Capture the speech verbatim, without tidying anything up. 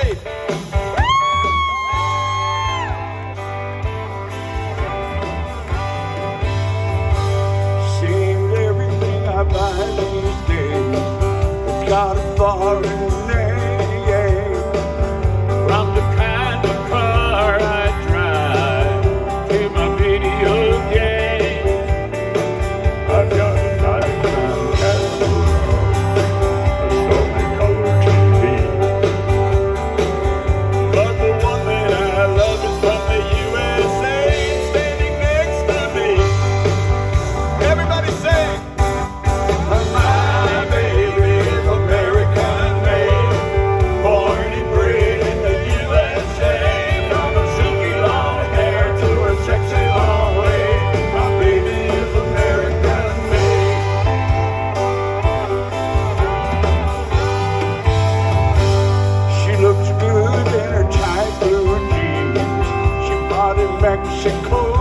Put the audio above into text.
Seems everything I buy these days has got a foreign name. From the kind of car I drive to my video game, I've got a ninety-nine catalog, a Sony color T V. But the one that I love is from the U S A, standing next to me. Everybody sing! My baby is American made, born and bred in the U S A. From her silky long hair to her sexy long leg, my baby is American made. She looks good in her tight blue jeans. She bought in Mexico.